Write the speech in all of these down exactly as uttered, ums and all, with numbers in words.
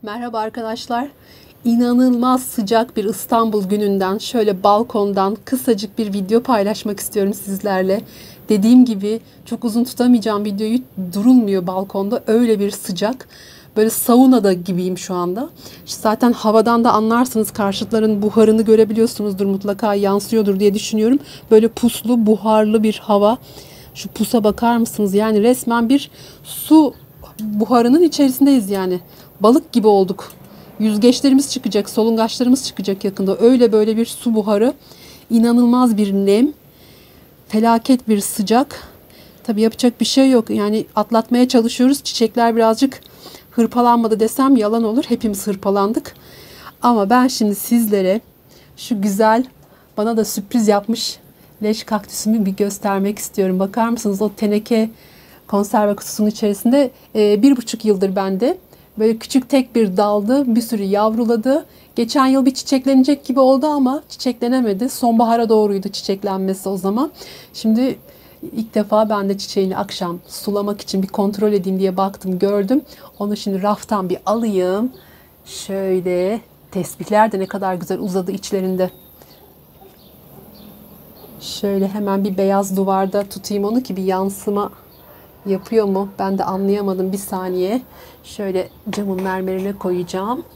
Merhaba arkadaşlar. İnanılmaz sıcak bir İstanbul gününden şöyle balkondan kısacık bir video paylaşmak istiyorum sizlerle. Dediğim gibi çok uzun tutamayacağım videoyu, durulmuyor balkonda, öyle bir sıcak. Böyle saunada gibiyim şu anda. İşte zaten havadan da anlarsınız, karşıtların buharını görebiliyorsunuzdur, mutlaka yansıyordur diye düşünüyorum. Böyle puslu, buharlı bir hava. Şu pusa bakar mısınız? Yani resmen bir su buharının içerisindeyiz yani. Balık gibi olduk. Yüzgeçlerimiz çıkacak, solungaçlarımız çıkacak yakında. Öyle böyle bir su buharı. İnanılmaz bir nem. Felaket bir sıcak. Tabii yapacak bir şey yok. Yani atlatmaya çalışıyoruz. Çiçekler birazcık hırpalanmadı desem yalan olur. Hepimiz hırpalandık. Ama ben şimdi sizlere şu güzel, bana da sürpriz yapmış leş kaktüsümü bir göstermek istiyorum. Bakar mısınız o teneke konserve kutusunun içerisinde e, bir buçuk yıldır bende. Böyle küçük tek bir daldı. Bir sürü yavruladı. Geçen yıl bir çiçeklenecek gibi oldu ama çiçeklenemedi. Sonbahara doğruydu çiçeklenmesi o zaman. Şimdi ilk defa ben de çiçeğini akşam sulamak için bir kontrol edeyim diye baktım, gördüm. Onu şimdi raftan bir alayım. Şöyle, tesbihler de ne kadar güzel uzadı içlerinde. Şöyle hemen bir beyaz duvarda tutayım onu ki bir yansıma yapıyor mu? Ben de anlayamadım, bir saniye. Şöyle camın mermerine koyacağım.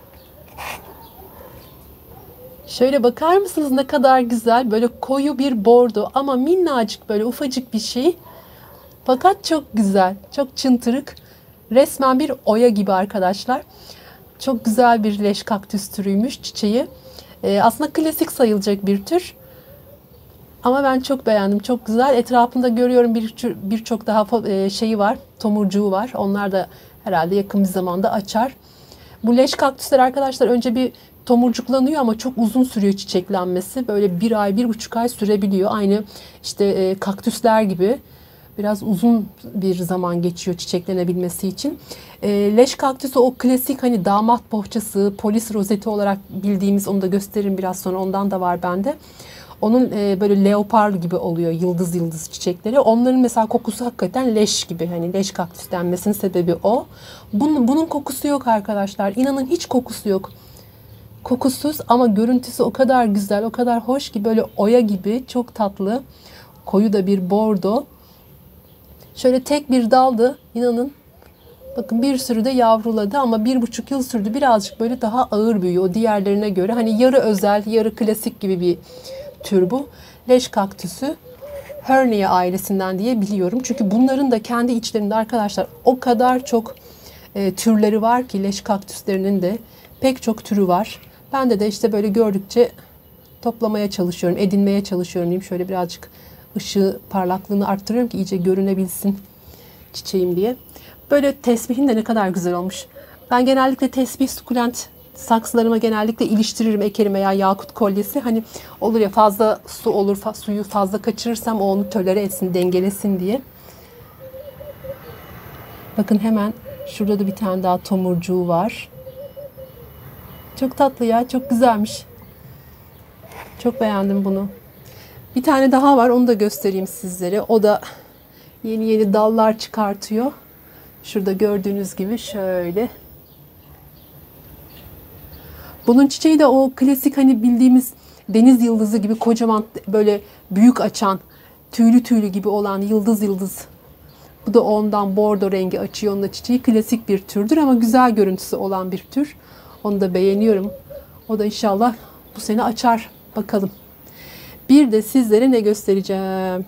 Şöyle bakar mısınız ne kadar güzel, böyle koyu bir bordo ama minnacık, böyle ufacık bir şey. Fakat çok güzel, çok çıntırık. Resmen bir oya gibi arkadaşlar. Çok güzel bir leş kaktüs türüymüş çiçeği. Ee, aslında klasik sayılacak bir tür. Ama ben çok beğendim. Çok güzel. Etrafında görüyorum bir birçok daha şeyi var. Tomurcuğu var. Onlar da herhalde yakın bir zamanda açar. Bu leş kaktüsler arkadaşlar önce bir tomurcuklanıyor ama çok uzun sürüyor çiçeklenmesi. Böyle bir ay, bir buçuk ay sürebiliyor. Aynı işte kaktüsler gibi. Biraz uzun bir zaman geçiyor çiçeklenebilmesi için. Leş kaktüsü o klasik hani damat bohçası, polis rozeti olarak bildiğimiz, onu da gösteririm biraz sonra. Ondan da var bende. Onun e, böyle leopar gibi oluyor, yıldız yıldız çiçekleri. Onların mesela kokusu hakikaten leş gibi. Hani leş kaktüs denmesinin sebebi o. Bunun, bunun kokusu yok arkadaşlar. İnanın hiç kokusu yok. Kokusuz ama görüntüsü o kadar güzel, o kadar hoş ki, böyle oya gibi, çok tatlı. Koyu da bir bordo. Şöyle tek bir daldı, inanın. Bakın bir sürü de yavruladı ama bir buçuk yıl sürdü. Birazcık böyle daha ağır büyüyor o diğerlerine göre. Hani yarı özel, yarı klasik gibi bir tür bu. Leş kaktüsü Hernia ailesinden diye biliyorum. Çünkü bunların da kendi içlerinde arkadaşlar o kadar çok e, türleri var ki, leş kaktüslerinin de pek çok türü var. Ben de de işte böyle gördükçe toplamaya çalışıyorum, edinmeye çalışıyorum diyeyim. Şöyle birazcık ışığı, parlaklığını arttırıyorum ki iyice görünebilsin çiçeğim diye. Böyle tesbihin de ne kadar güzel olmuş. Ben genellikle tesbih, sukulent saksılarıma genellikle iliştiririm, ekerim veya yakut kolyesi. Hani olur ya, fazla su olur, fa suyu fazla kaçırırsam o onu tölere etsin, dengelesin diye. Bakın hemen şurada da bir tane daha tomurcuğu var. Çok tatlı ya, çok güzelmiş. Çok beğendim bunu. Bir tane daha var, onu da göstereyim sizlere. O da yeni yeni dallar çıkartıyor. Şurada gördüğünüz gibi şöyle. Bunun çiçeği de o klasik hani bildiğimiz deniz yıldızı gibi kocaman, böyle büyük açan, tüylü tüylü gibi olan yıldız yıldız. Bu da ondan bordo rengi açıyor onun da çiçeği. Klasik bir türdür ama güzel görüntüsü olan bir tür. Onu da beğeniyorum. O da inşallah bu sene açar. Bakalım. Bir de sizlere ne göstereceğim?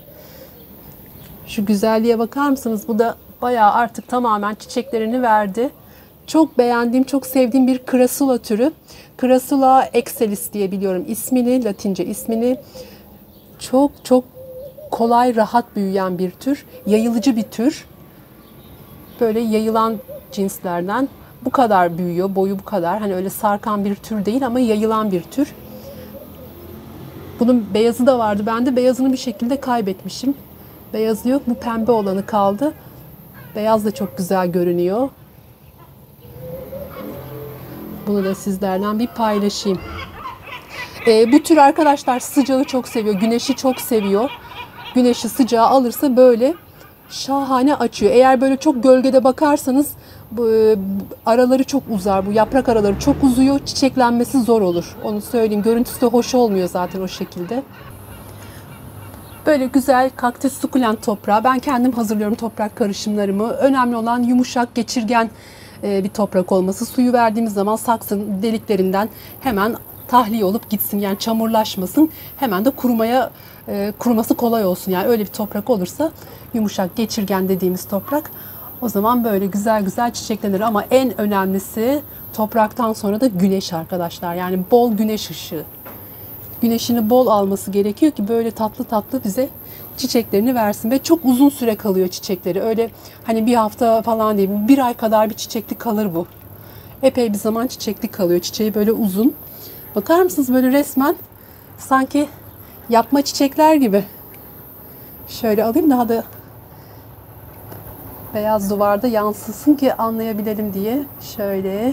Şu güzelliğe bakar mısınız? Bu da bayağı artık tamamen çiçeklerini verdi. Çok beğendiğim, çok sevdiğim bir Crassula türü. Crassula excellis diye biliyorum ismini, Latince ismini. Çok çok kolay, rahat büyüyen bir tür. Yayılıcı bir tür. Böyle yayılan cinslerden. Bu kadar büyüyor, boyu bu kadar. Hani öyle sarkan bir tür değil ama yayılan bir tür. Bunun beyazı da vardı. Ben de beyazını bir şekilde kaybetmişim. Beyazı yok. Bu pembe olanı kaldı. Beyaz da çok güzel görünüyor. Bunu da sizlerden bir paylaşayım. E, bu tür arkadaşlar sıcağı çok seviyor. Güneşi çok seviyor. Güneşi, sıcağı alırsa böyle şahane açıyor. Eğer böyle çok gölgede bakarsanız Bu, araları çok uzar. Bu yaprak araları çok uzuyor. Çiçeklenmesi zor olur. Onu söyleyeyim. Görüntüsü de hoş olmuyor zaten o şekilde. Böyle güzel kaktüs sukulent toprağı. Ben kendim hazırlıyorum toprak karışımlarımı. Önemli olan yumuşak, geçirgen bir toprak olması. Suyu verdiğimiz zaman saksının deliklerinden hemen tahliye olup gitsin. Yani çamurlaşmasın. Hemen de kurumaya kuruması kolay olsun. Yani öyle bir toprak olursa yumuşak, geçirgen dediğimiz toprak. O zaman böyle güzel güzel çiçeklenir. Ama en önemlisi topraktan sonra da güneş arkadaşlar. Yani bol güneş ışığı. Güneşini bol alması gerekiyor ki böyle tatlı tatlı bize çiçeklerini versin. Ve çok uzun süre kalıyor çiçekleri. Öyle hani bir hafta falan değil. Bir ay kadar bir çiçekli kalır bu. Epey bir zaman çiçekli kalıyor. Çiçeği böyle uzun. Bakar mısınız böyle resmen sanki yapma çiçekler gibi. Şöyle alayım daha da beyaz duvarda yansısın ki anlayabilelim diye. Şöyle.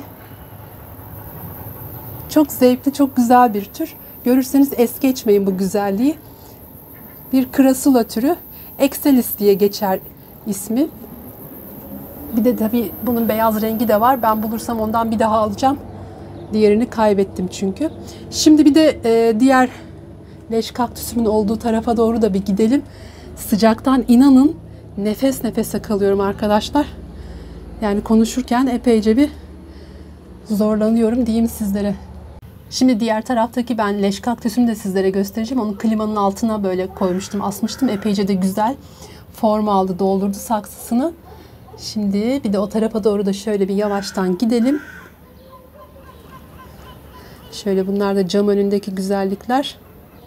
Çok zevkli, çok güzel bir tür. Görürseniz es geçmeyin bu güzelliği. Bir Crassula türü. Excellis diye geçer ismi. Bir de tabii bunun beyaz rengi de var. Ben bulursam ondan bir daha alacağım. Diğerini kaybettim çünkü. Şimdi bir de e, diğer leş kaktüsümün olduğu tarafa doğru da bir gidelim. Sıcaktan inanın nefes nefese kalıyorum arkadaşlar. Yani konuşurken epeyce bir zorlanıyorum diyeyim sizlere. Şimdi diğer taraftaki ben leş kaktüsümü de sizlere göstereceğim. Onu klimanın altına böyle koymuştum, asmıştım. Epeyce de güzel form aldı, doldurdu saksısını. Şimdi bir de o tarafa doğru da şöyle bir yavaştan gidelim. Şöyle bunlar da cam önündeki güzellikler.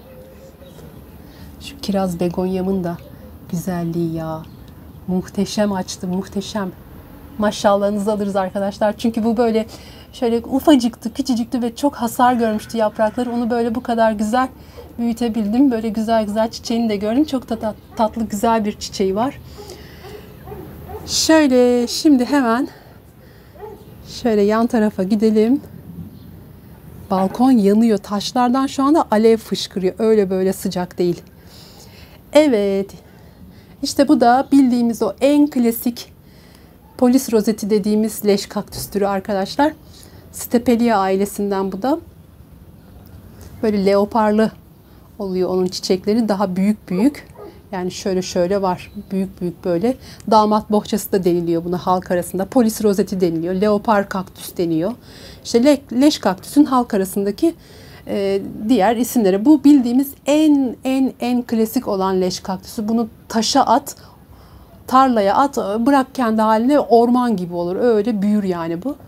Şu kiraz begonyamın da güzelliği ya. Muhteşem açtı, muhteşem. Maşallahınızı alırız arkadaşlar. Çünkü bu böyle şöyle ufacıktı, küçücüktü ve çok hasar görmüştü yaprakları. Onu böyle bu kadar güzel büyütebildim. Böyle güzel güzel çiçeğini de gördüm. Çok da tatlı, güzel bir çiçeği var. Şöyle şimdi hemen şöyle yan tarafa gidelim. Balkon yanıyor. Taşlardan şu anda alev fışkırıyor. Öyle böyle sıcak değil. Evet. İşte bu da bildiğimiz o en klasik polis rozeti dediğimiz leş kaktüs türü arkadaşlar. Stepelia ailesinden bu da. Böyle leoparlı oluyor onun çiçekleri. Daha büyük büyük. Yani şöyle şöyle var. Büyük büyük böyle. Damat bohçası da deniliyor buna halk arasında. Polis rozeti deniliyor. Leopar kaktüs deniyor. İşte le leş kaktüsün halk arasındaki e, diğer isimleri. Bu bildiğimiz en en en klasik olan leş kaktüsü. Bunu taşa at, tarlaya at, bırak kendi haline, orman gibi olur. Öyle büyür yani bu.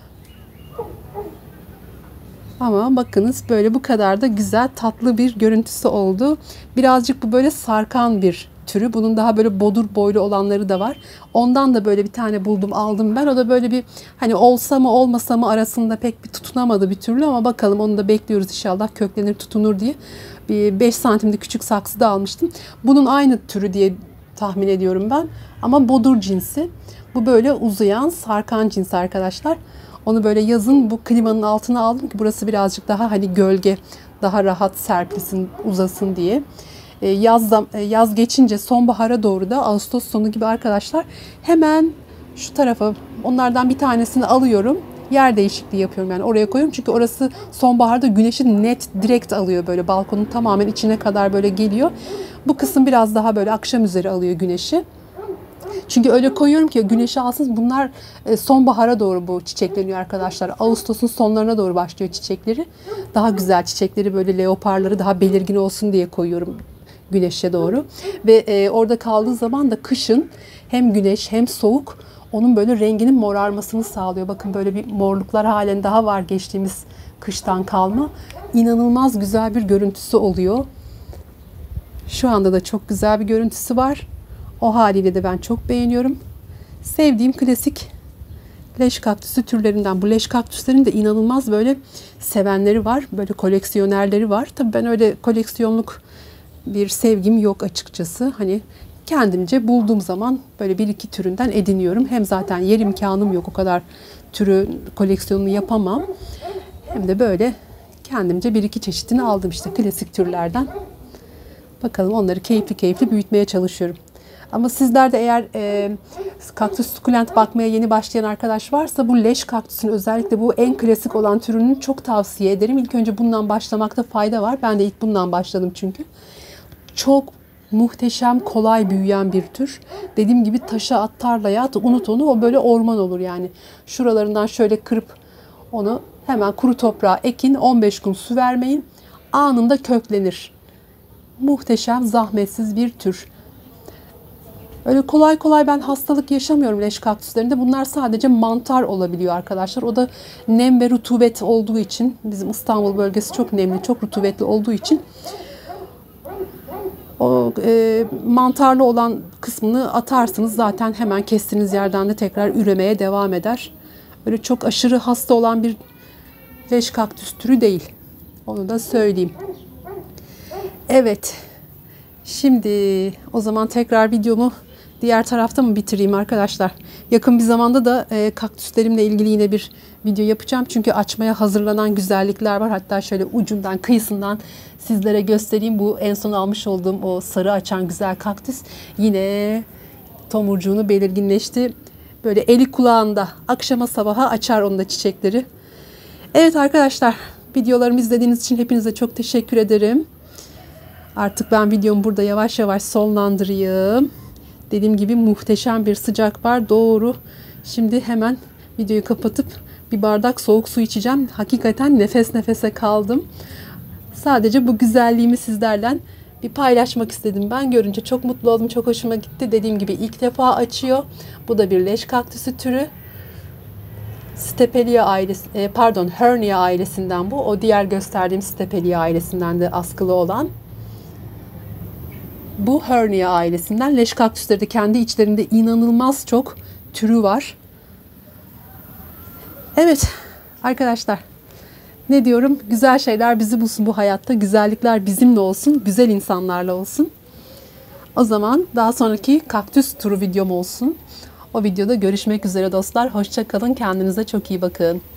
Ama bakınız böyle bu kadar da güzel tatlı bir görüntüsü oldu. Birazcık bu böyle sarkan bir türü. Bunun daha böyle bodur boylu olanları da var. Ondan da böyle bir tane buldum, aldım ben. O da böyle bir hani olsa mı olmasa mı arasında pek bir tutunamadı bir türlü ama bakalım onu da bekliyoruz inşallah köklenir tutunur diye. Bir beş santimlik küçük saksı da almıştım. Bunun aynı türü diye tahmin ediyorum ben. Ama bodur cinsi. Bu böyle uzayan sarkan cinsi arkadaşlar. Onu böyle yazın bu klimanın altına aldım ki burası birazcık daha hani gölge, daha rahat serpilsin, uzasın diye. Yaz, yaz geçince sonbahara doğru da Ağustos sonu gibi arkadaşlar hemen şu tarafa onlardan bir tanesini alıyorum. Yer değişikliği yapıyorum yani oraya koyuyorum. Çünkü orası sonbaharda güneşi net direkt alıyor böyle balkonun tamamen içine kadar böyle geliyor. Bu kısım biraz daha böyle akşam üzeri alıyor güneşi. Çünkü öyle koyuyorum ki güneşi alsın. Bunlar sonbahara doğru bu çiçekleniyor arkadaşlar. Ağustos'un sonlarına doğru başlıyor çiçekleri. Daha güzel çiçekleri böyle leoparları daha belirgin olsun diye koyuyorum güneşe doğru. Ve e, orada kaldığı zaman da kışın hem güneş hem soğuk onun böyle renginin morarmasını sağlıyor. Bakın böyle bir morluklar halen daha var geçtiğimiz kıştan kalma. İnanılmaz güzel bir görüntüsü oluyor. Şu anda da çok güzel bir görüntüsü var. O haliyle de ben çok beğeniyorum. Sevdiğim klasik leş kaktüsü türlerinden. Bu leş kaktüslerin de inanılmaz böyle sevenleri var. Böyle koleksiyonerleri var. Tabii ben öyle koleksiyonluk bir sevgim yok açıkçası. Hani kendimce bulduğum zaman böyle bir iki türünden ediniyorum. Hem zaten yer imkanım yok. O kadar türü koleksiyonunu yapamam. Hem de böyle kendimce bir iki çeşitini aldım işte klasik türlerden. Bakalım onları keyifli keyifli büyütmeye çalışıyorum. Ama sizler de eğer e, kaktüs sukulent bakmaya yeni başlayan arkadaş varsa bu leş kaktüsün, özellikle bu en klasik olan türünü çok tavsiye ederim. İlk önce bundan başlamakta fayda var. Ben de ilk bundan başladım çünkü. Çok muhteşem, kolay büyüyen bir tür. Dediğim gibi taşa at, tarlaya at, unut onu, o böyle orman olur yani. Şuralarından şöyle kırıp onu hemen kuru toprağa ekin, on beş gün su vermeyin. Anında köklenir. Muhteşem, zahmetsiz bir tür. Öyle kolay kolay ben hastalık yaşamıyorum leş kaktüslerinde. Bunlar sadece mantar olabiliyor arkadaşlar. O da nem ve rutubet olduğu için, bizim İstanbul bölgesi çok nemli, çok rutubetli olduğu için o e, mantarlı olan kısmını atarsınız, zaten hemen kestiğiniz yerden de tekrar üremeye devam eder. Öyle çok aşırı hasta olan bir leş kaktüs türü değil. Onu da söyleyeyim. Evet. Şimdi o zaman tekrar videomu diğer tarafta mı bitireyim arkadaşlar? Yakın bir zamanda da e, kaktüslerimle ilgili yine bir video yapacağım. Çünkü açmaya hazırlanan güzellikler var. Hatta şöyle ucundan, kıyısından sizlere göstereyim. Bu en son almış olduğum o sarı açan güzel kaktüs yine tomurcuğunu belirginleşti. Böyle eli kulağında akşama sabaha açar onun da çiçekleri. Evet arkadaşlar, videolarımı izlediğiniz için hepinize çok teşekkür ederim. Artık ben videomu burada yavaş yavaş sonlandırayım. Dediğim gibi muhteşem bir sıcak var. Doğru. Şimdi hemen videoyu kapatıp bir bardak soğuk su içeceğim. Hakikaten nefes nefese kaldım. Sadece bu güzelliğimi sizlerle bir paylaşmak istedim. Ben görünce çok mutlu oldum. Çok hoşuma gitti. Dediğim gibi ilk defa açıyor. Bu da bir leş kaktüsü türü. Stepelia ailesi, pardon Hernia ailesinden bu. O diğer gösterdiğim Stepelia ailesinden de askılı olan. Bu Hernia ailesinden. Leş kaktüsleri de kendi içlerinde inanılmaz çok türü var. Evet arkadaşlar, ne diyorum? Güzel şeyler bizi bulsun bu hayatta. Güzellikler bizimle olsun. Güzel insanlarla olsun. O zaman daha sonraki kaktüs turu videom olsun. O videoda görüşmek üzere dostlar. Hoşça kalın. Kendinize çok iyi bakın.